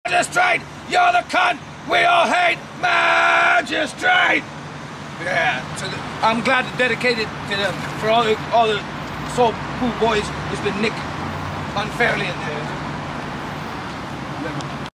Magistrate, you're the cunt we all hate. Magistrate. Yeah, I'm glad to dedicate it to them for all the so cool boys who's been nicked unfairly in there.